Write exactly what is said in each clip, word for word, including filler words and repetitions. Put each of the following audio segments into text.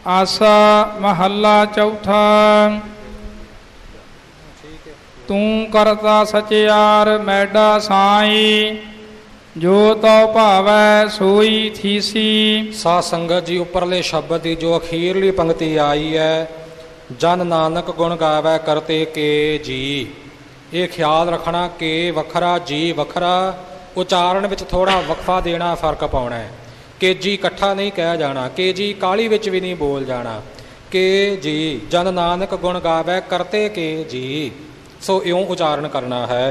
आसा महला चौथा। तू करता सचियार मैडा साई, जो तो भावै सोई थीसी। साध संगत जी उपरले शब्द की जो अखीरली पंक्ति आई है, जन नानक गुण गावै करते के जी, ये ख्याल रखना के वखरा जी वखरा, उचारण विच थोड़ा वक्फा देना, फर्क पाउना है। के जी इकट्ठा नहीं कहा जाना, के जी काली विच भी नहीं बोल जाना। के जी जन नानक गुण गावै करते के जी, सो इयों उचारण करना है।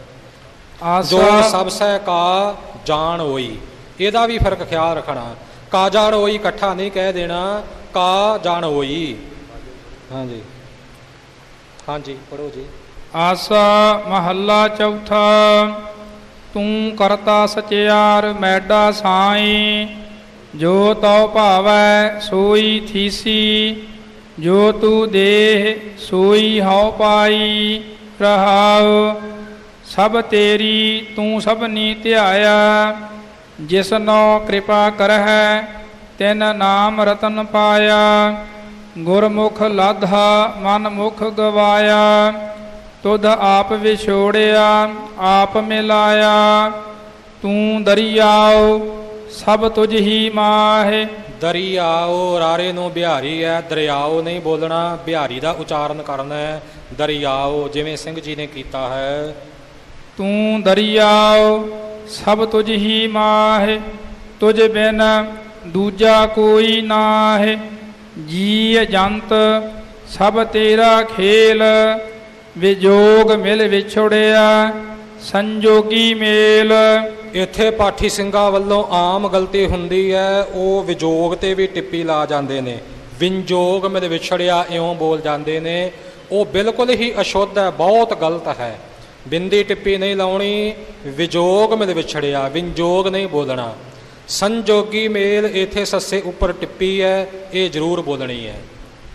जो सब सह का जान होई, ਇਹਦਾ भी फर्क ख्याल रखना। का जान होई इकट्ठा नहीं कह देना, का जान होई। हाँ जी, हाँ जी पढ़ो जी। आसा महला चौथा। तू करता सचियार मैडा साई, जो तो भावै सोई थीसी। जो तू देह सोई हौ पाई, रहाओ सब तेरी तू सबनी ध्याया। जिसनो कृपा करह तिन नाम रतन पाया। गुरमुख लाधा मन मुख गवाया, तुध आप विछोड़िया आप मिलाया। तू दरियाओ सब तुझ ही माहे। दरियाओ रारे नूं बिहारी है, दरियाओ नहीं बोलना, बिहारी का उचारण करना है। दरियाओ जिवें सिंह जी ने किया है। तू दरियाओ सब तुझ ही माहे, तुझ बिन दूजा कोई नाहे। जी जंत सब तेरा खेल, विजोग मिल विछोड़िया संजोगी मेल। इत्थे पाठी ਸਿੰਘਾਂ ਵੱਲੋਂ आम गलती ਹੁੰਦੀ है, ਉਹ ਵਿਜੋਗ ਤੇ ਵੀ ਟਿੱਪੀ ਲਾ ਜਾਂਦੇ ਨੇ। ਵਿੰਜੋਗ ਮਿਲ ਵਿਛੜਿਆ ਇਉਂ ਬੋਲ ਜਾਂਦੇ ਨੇ, ਉਹ ਬਿਲਕੁਲ ਹੀ ਅਸ਼ੁੱਧ ਹੈ, ਬਹੁਤ ਗਲਤ ਹੈ। ਬਿੰਦੀ ਟਿੱਪੀ ਨਹੀਂ ਲਾਉਣੀ, ਵਿਜੋਗ ਮਿਲ ਵਿਛੜਿਆ, ਵਿੰਜੋਗ ਨਹੀਂ ਬੋਲਣਾ। ਸੰਜੋਗੀ ਮੇਲ ਇੱਥੇ ਸੱਸੇ ਉੱਪਰ ਟਿੱਪੀ ਹੈ, ਇਹ ਜ਼ਰੂਰ ਬੋਲਣੀ ਹੈ।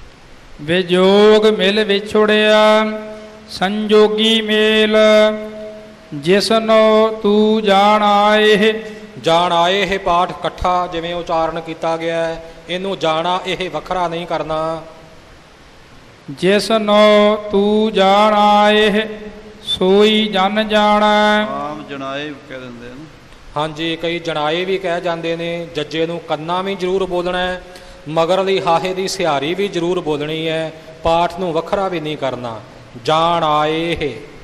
ਵਿਜੋਗ ਮਿਲ ਵਿਛੜਿਆ संजोगी मेल, जिसनो तू जान आए। जान आए है पाठ इकट्ठा जिवें उचारण किया गया है, इनू जाना यह वखरा नहीं करना। जिसनो तू जान आए सोई जन जाना। आम जनाए कह देंदे ने। हाँ जी, कई जनाए भी कह जाते हैं। जज्जे नू कन्ना भी जरूर बोलना है, मगरली हाहे की सिहारी भी जरूर बोलनी है। पाठ नू वखरा भी नहीं करना। जान आए है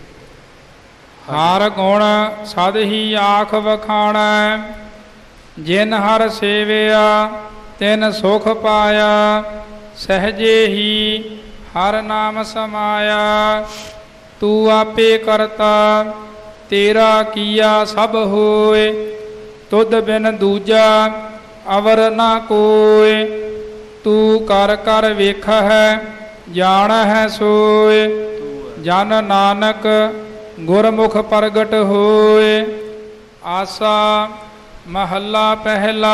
हर गुण सद ही आख वखाणा। जिन हर सेविया तिन सुख पाया। सहजे ही हर नाम समाया। तू आपे करता तेरा किया सब होए। तुद बिन दूजा अवर ना कोय। तू कर कर वेख है जान है सोए। जन नानक गुरमुख प्रगट होए। आसा महला पहला।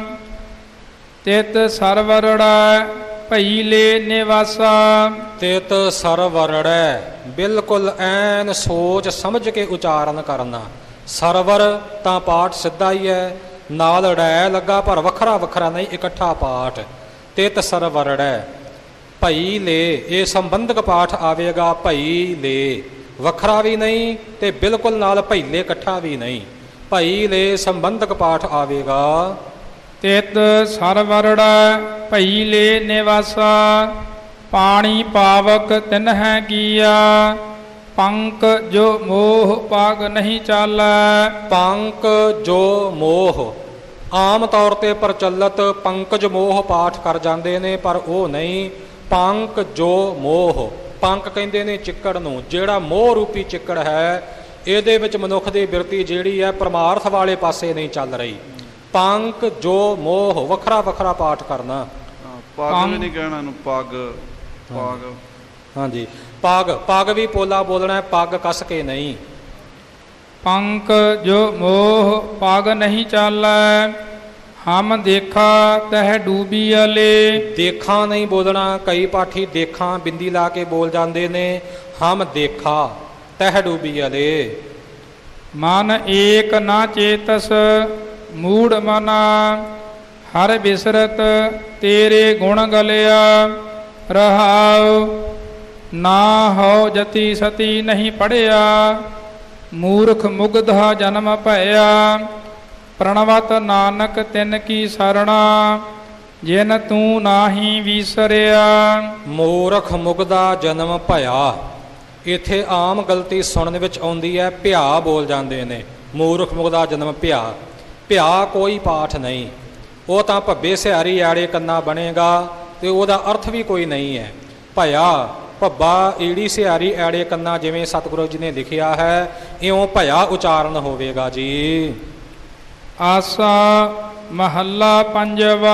तित सरवरड़ा भईले निवासा। तित सरवरड़ै बिल्कुल ऐन सोच समझ के उचारण करना। सरवर तां पाठ सिद्धा ही है, नाल ड़ै लगा पर वखरा वखरा नहीं, इकट्ठा पाठ। तित सरवरड़ै भई ले, ये संबंधक पाठ आवेगा। भई ले वखरा भी नहीं ते बिल्कुल नाल भईले इकट्ठा भी नहीं। भई ले संबंधक पाठ आवेगा। तित सरवरड़ा भईले निवासा। पानी पावक तिन्ह किया। पंक जो मोह पाग नहीं चाला। पंक जो मोह आम तौर पर प्रचलित पंकज मोह पाठ कर जाते हैं, पर वो नहीं। पंक जो मोह, पंक कहते ने चिक्कड़ नूं, जिहड़ा मोह रूपी चिक्कड़ है, इहदे विच मनुख दी बिरती जिहड़ी है परमार्थ वाले पासे नहीं चल रही। पंक जो मोह वखरा वखरा पाठ करना। पग भी नहीं कहना, पग पग। हाँ जी, पग पग भी पोला बोलना है, पग कस के नहीं। पंक जो मोह पग नहीं चाला। हम देखा तह डूबी अले। देखा नहीं बोलना, कई पाठी देखा बिंदी ला के बोल जाते ने। हम देखा तह डूबी अले। मन एक ना चेतस मूढ़ मना। ਹਰ ਬਿਸਰਤ ਤੇਰੇ ਗੁਣ ਗਲਿਆ ਰਹਾਉ। ਨਾ ਹੋ ਜਤੀ ਸਤੀ ਨਹੀਂ ਪੜਿਆ ਮੂਰਖ ਮੁਗਧਾ ਜਨਮ ਭਇਆ। ਪ੍ਰਣਵਤ ਨਾਨਕ ਤਿਨ ਕੀ ਸਰਣਾ ਜਿਨ ਤੂੰ ਨਾਹੀ ਵਿਸਰਿਆ। ਮੂਰਖ ਮੁਗਧਾ ਜਨਮ ਭਇਆ, ਇੱਥੇ ਆਮ ਗਲਤੀ ਸੁਣਨ ਵਿੱਚ ਆਉਂਦੀ ਹੈ, ਭਿਆ ਬੋਲ ਜਾਂਦੇ ਨੇ। ਮੂਰਖ ਮੁਗਧਾ ਜਨਮ ਭਿਆ, ਭਿਆ ਕੋਈ ਪਾਠ ਨਹੀਂ, ਉਹ ਤਾਂ ਭੱਬੇ ਸਿਹਾਰੀ ਆੜੇ ਕੰਨਾ ਬਣੇਗਾ ਤੇ ਉਹਦਾ ਅਰਥ ਵੀ ਕੋਈ ਨਹੀਂ ਹੈ। ਭਇਆ ਭੱਬਾ ਈੜੀ ਸਿਹਾਰੀ ਐੜੇ ਕੰਨਾ ਜਿਵੇਂ ਸਤਿਗੁਰੂ ਜੀ ਨੇ ਲਿਖਿਆ ਹੈ ਇਉਂ ਭਇਆ ਉਚਾਰਨ ਹੋਵੇਗਾ ਜੀ। ਆਸਾ ਮਹੱਲਾ ਪੰਜਵਾ।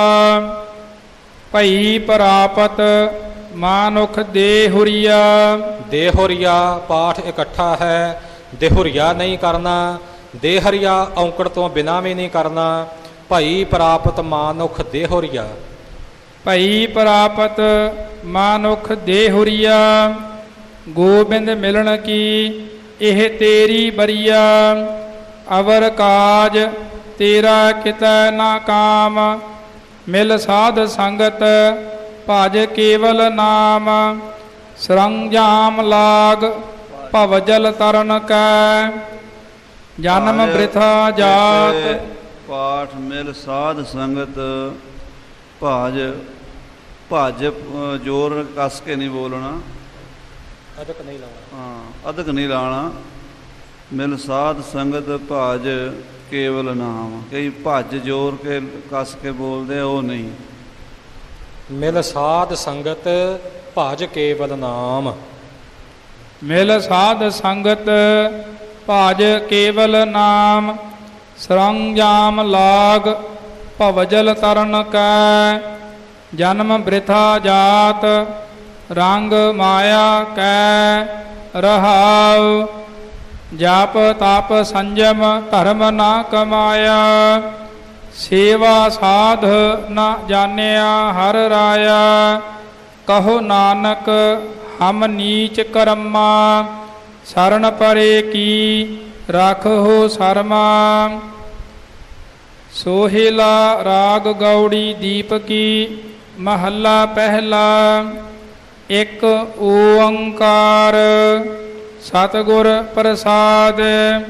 ਭਈ ਪ੍ਰਾਪਤ ਮਾਨੁਖ ਦੇਹੁਰੀਆ। ਦੇਹੁਰੀਆ ਪਾਠ ਇਕੱਠਾ ਹੈ, ਦੇਹੁਰੀਆ ਨਹੀਂ ਕਰਨਾ, ਦੇਹਰੀਆ ਔਂਕੜ ਤੋਂ ਬਿਨਾਂ ਵੀ ਨਹੀਂ ਕਰਨਾ। ਭਈ ਪ੍ਰਾਪਤ ਮਾਨੁਖ ਦੇਹੁਰੀਆ। ਭਈ ਪ੍ਰਾਪਤ ਮਾਨੁਖ ਦੇਹੁਰੀਆ। ਗੋਬਿੰਦ ਮਿਲਣ ਕੀ ਇਹ ਤੇਰੀ ਬਰੀਆ। ਅਵਰ ਕਾਜ ਤੇਰਾ ਕਿਤੈ ਨਾ ਕਾਮ। ਮਿਲ ਸਾਧ ਸੰਗਤ ਭਜ ਕੇਵਲ ਨਾਮ। ਸਰੰਜਾਮ ਲਾਗ ਭਵ ਜਲ ਤਰਨ ਕੈ। ਜਨਮ ਬ੍ਰਿਥਾ ਜਾਤ। ਪਾਠ ਮਿਲ ਸਾਧ ਸੰਗਤ ਭਾਜ, ਭੱਜ ਜ਼ੋਰ ਕੱਸ ਕੇ ਨਹੀਂ ਬੋਲਣਾ, ਅਦਕ ਨਹੀਂ ਲਾਉਣਾ। ਹਾਂ ਅਦਕ ਨਹੀਂ ਲਾਉਣਾ। ਮਿਲ ਸਾਧ ਸੰਗਤ ਭਾਜ ਕੇਵਲ ਨਾਮ। ਕਈ ਭੱਜ ਜ਼ੋਰ ਕੇ ਕੱਸ ਕੇ ਬੋਲਦੇ, ਉਹ ਨਹੀਂ। ਮਿਲ ਸਾਧ ਸੰਗਤ ਭਜ ਕੇਵਲ ਨਾਮ। ਮਿਲ ਸਾਧ ਸੰਗਤ ਭਜ ਕੇਵਲ ਨਾਮ। ਸਰੰਜਾਮ ਲਾਗ ਭਵਜਲ ਤਰਨ ਕੈ। ਜਨਮ ਬ੍ਰਿਥਾ ਜਾਤ ਰੰਗ ਮਾਇਆ ਕੈ ਰਹਾਉ। ਜਪ ਤਪ ਸੰਜਮ ਧਰਮ ਨਾ ਕਮਾਇਆ। ਸੇਵਾ ਸਾਧ ਨਾ ਜਾਣਿਆ ਹਰ ਰਾਇਆ। ਕਹੋ ਨਾਨਕ ਹਮ ਨੀਚ ਕਰਮਾ। ਸਰਣ ਪਰੇ ਕੀ ਰੱਖੋ ਸਰਮਾ। ਸੋਹਿਲਾ ਰਾਗ ਗੌੜੀ ਦੀਪਕੀ। ਮਹੱਲਾ ਪਹਿਲਾ। ਇੱਕ ਓੰਕਾਰ ਸਤਿਗੁਰ ਪ੍ਰਸਾਦ।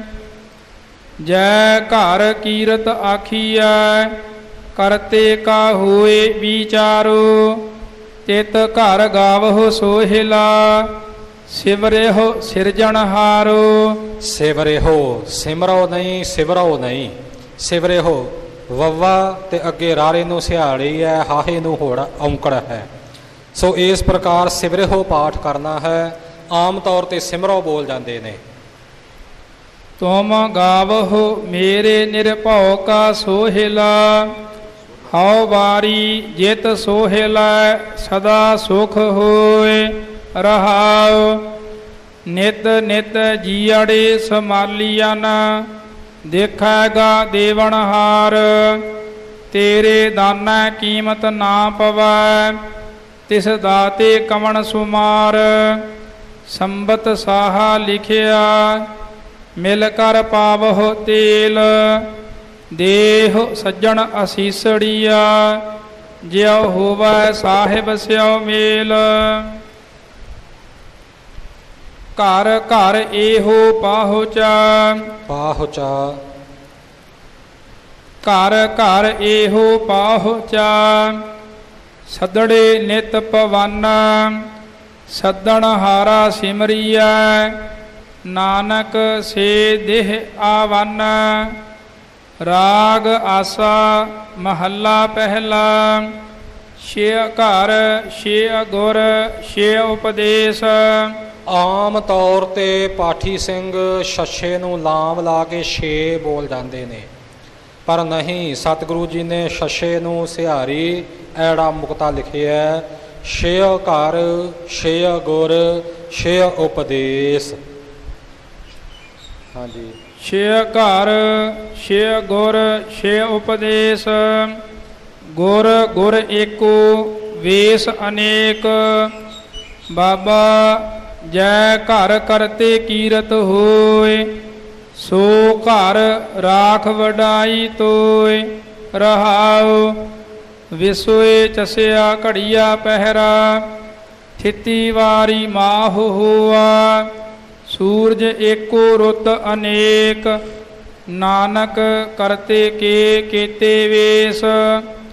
ਜੈ ਘਰ ਕੀਰਤ ਆਖੀਐ ਕਰਤੇ ਕਾ ਹੋਏ ਵਿਚਾਰੋ। ਤਿਤ ਘਰ ਗਾਵਹੁ ਸੋਹਿਲਾ ਸਿਵਰਿਹੁ ਸਿਰਜਣਹਾਰੋ। ਸਿਵਰਿਹੁ ਸਿਮਰੋ ਨਹੀਂ, ਸਿਵਰੋ ਨਹੀਂ। ਸਿਵਰਿਹੁ ਵੱਵਾ ਤੇ ਅੱਗੇ ਰਾਰੇ ਨੂੰ ਸਿਹਾੜੀ ਹੈ, ਹਾਹੇ ਨੂੰ ਹੋੜਾ ਔਂਕੜ ਹੈ। ਸੋ ਇਸ ਪ੍ਰਕਾਰ ਸਿਵਰਿਹੁ ਪਾਠ ਕਰਨਾ ਹੈ। ਆਮ ਤੌਰ ਤੇ ਸਿਮਰੋ ਬੋਲ ਜਾਂਦੇ ਨੇ। ਤੁਮ ਗਾਵਹੁ ਮੇਰੇ ਨਿਰਭਉ ਕਾ ਸੋਹਿਲਾ। ਹਉ ਵਾਰੀ ਜਿਤ ਸੋਹਿਲਾ ਸਦਾ ਸੁਖ ਹੋਏ ਰਹਾਉ। ਨਿਤ ਨਿਤ ਜੀਅੜੇ ਸਮਾਲੀਅਨ ਦੇਖੈਗਾ ਦੇਵਨਹਾਰ। ਤੇਰੇ ਦਾਨਾ ਕੀਮਤ ਨਾ ਪਵੈ ਤਿਸ ਦਾਤੇ ਕਵਣ ਸੁਮਾਰ। ਸੰਬਤ ਸਾਹਾ ਲਿਖਿਆ ਮਿਲ ਕਰ ਪਾਵਹੁ ਤੇਲ। ਦੇਹ ਸੱਜਣ ਅਸੀਸੜੀਆ ਜਿਉ ਹੋਵੈ ਸਾਹਿਬ ਸਿਉ ਮੇਲ। ਘਰ ਘਰ ਇਹੋ ਪਾਹੁਚਾ। ਪਾਹੁਚਾ ਘਰ ਘਰ ਇਹੋ ਪਾਹੁਚਾ। ਸਦੜੇ ਨਿਤ ਪਵਨ ਸੱਦਣ ਹਾਰਾ ਸਿਮਰੀਐ। ਨਾਨਕ ਸੇ ਦੇਹ ਆਵਨ। ਰਾਗ ਆਸਾ ਮਹੱਲਾ ਪਹਿਲਾ। ਛੇ ਘਰ ਛੇ ਗੁਰ ਛੇ ਉਪਦੇਸ਼। ਆਮ ਤੌਰ ਤੇ ਪਾਠੀ ਸਿੰਘ ਛੱਛੇ ਨੂੰ ਲਾਮ ਲਾ ਕੇ ਛੇ ਬੋਲ ਜਾਂਦੇ ਨੇ, ਪਰ ਨਹੀਂ, ਸਤਿਗੁਰੂ ਜੀ ਨੇ ਛੱਛੇ ਨੂੰ ਸਿਹਾਰੀ ਐੜਾ ਮੁਕਤਾ ਲਿਖਿਆ। ਛੇ ਘਰ ਛੇ ਗੁਰ ਛੇ ਉਪਦੇਸ਼। ਹਾਂਜੀ। ਛੇ ਘਰ ਛੇ ਗੁਰ ਛੇ ਉਪਦੇਸ਼। ਗੁਰ ਗੁਰ ਏਕੋ ਵੇਸ ਅਨੇਕ। ਬਾਬਾ ਜੈ ਘਰ ਕਰਤੇ ਕੀਰਤ ਹੋਏ। ਸੋ ਘਰ ਰਾਖ ਵਡਾਈ ਤੋਏ ਰਹਾਉ। विसोए चसया घड़िया पहरा थिति वारी माह हुआ सूरज एको रुत अनेक नानक करते के केते वेश